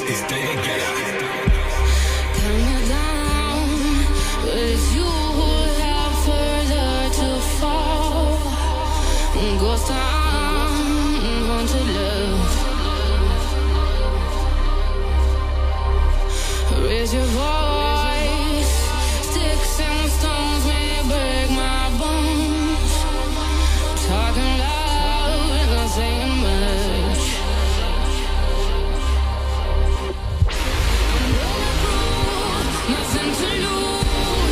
is David Guetta. Coming down, with you who have further to fall. Ghost town, haunted love. Raise your voice, sticks and stones may break my bones. Talking loud, not saying much. Nothing to lose.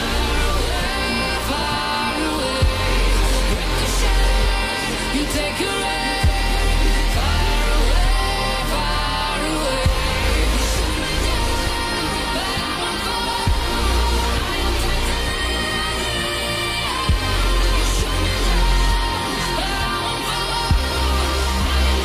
Far away. Ricochet, you take your aim. Far away, far away. Shoot me down, but I won't fall. I am titanium. Shoot me down, but I won't fall. I am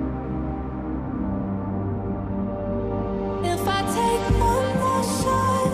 If I take one more shot,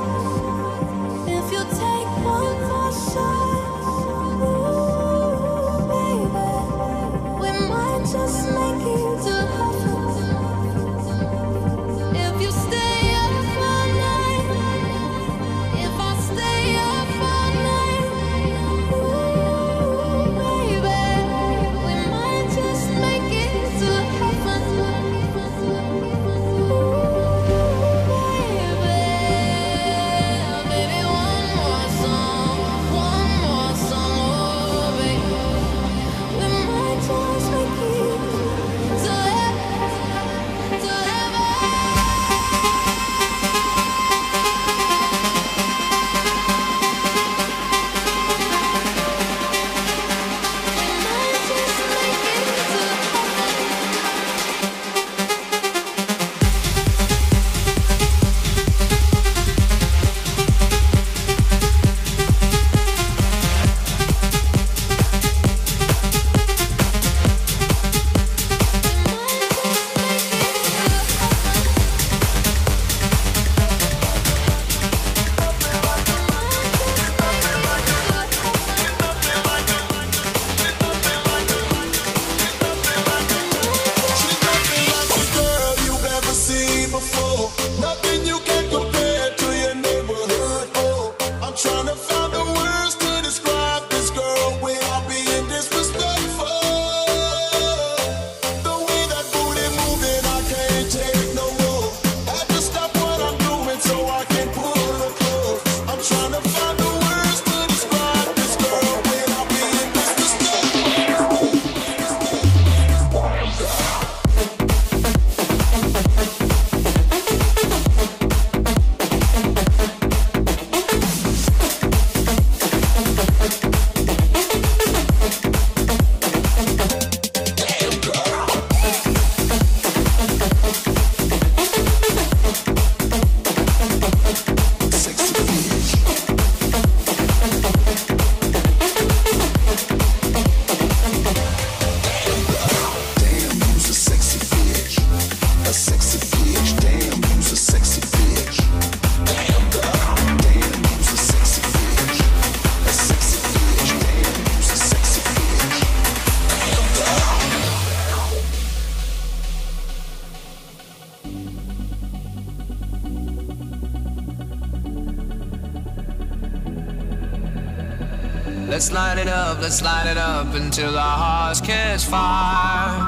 Let's light it up until our hearts catch fire.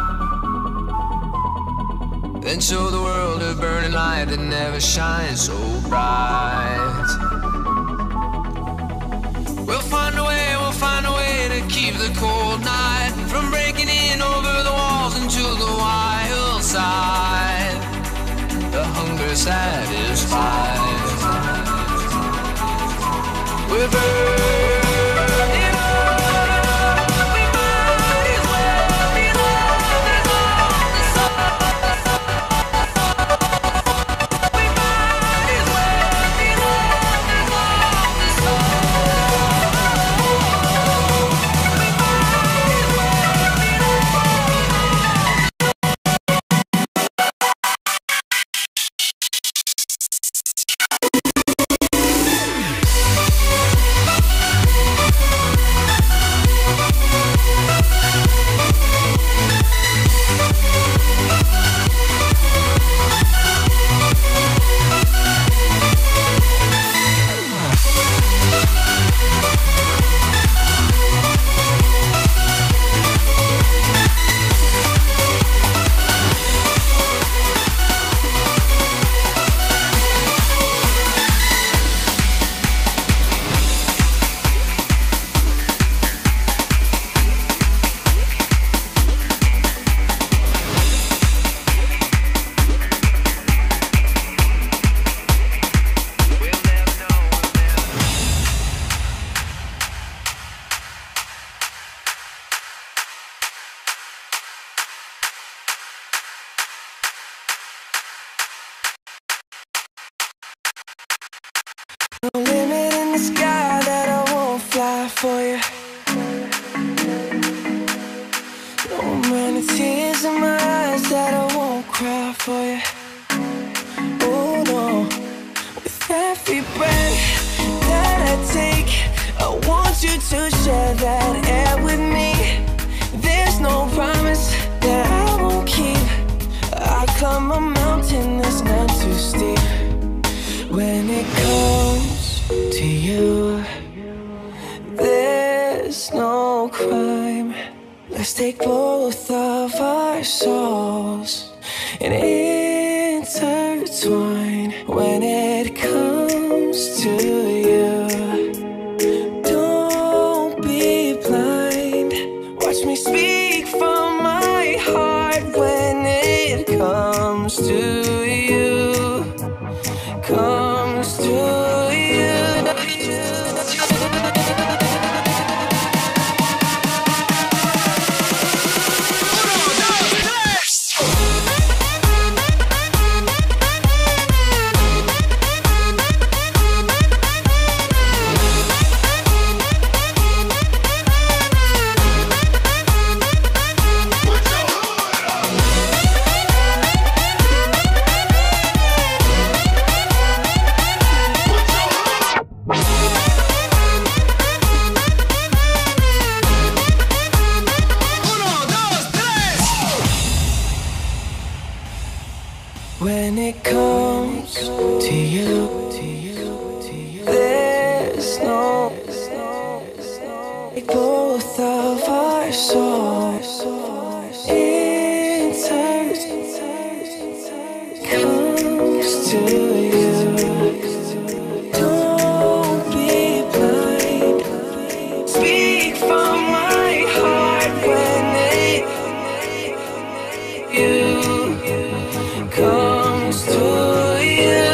Then show the world a burning light that never shines so bright. We'll find a way to keep the cold night from breaking in over the walls into the wild side. The hunger satisfied. We're burning. No limit in the sky that I won't fly for you. No amount of tears in my eyes that I won't cry for you. Oh no, with every breath that I take, I want you to share that air with me. There's no promise that I won't keep. I climb a mountain that's not too steep. When it comes to you, there's no crime. Let's take both of our souls and intertwine. When it comes to you, don't be blind. Watch me speak from my heart. When it comes to you, comes to you. When it comes to you, there's no both of our souls comes to you. Don't be blind. Speak from my heart when you comes to you.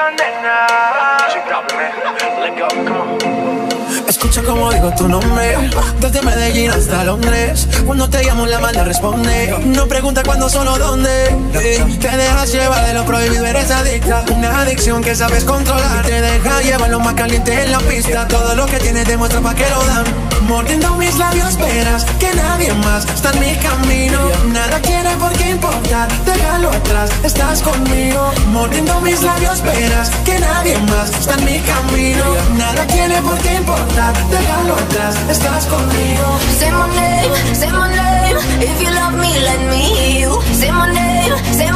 nena. Let go, come on. Escucha como digo tu nombre, desde Medellín hasta Londres. Cuando te llamo la manda responde. No pregunta cuándo, solo dónde. Te dejas llevar de lo prohibido, eres adicta. Una adicción que sabes controlar. Te deja llevar lo más caliente en la pista. Todo lo que tienes demuestra pa' que lo dan. Mordiendo mis labios verás que nadie más está en mi camino. Nada tiene por qué importar, déjalo atrás, estás conmigo. Mordiendo mis labios verás que nadie más está en mi camino. Nada tiene por qué importar, déjalo atrás, estás conmigo. Say my name, if you love me, let me hear you. Say my name,